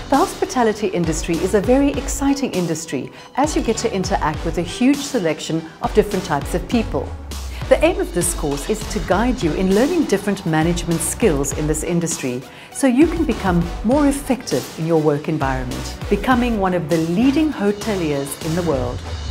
The hospitality industry is a very exciting industry as you get to interact with a huge selection of different types of people. The aim of this course is to guide you in learning different management skills in this industry so you can become more effective in your work environment, becoming one of the leading hoteliers in the world.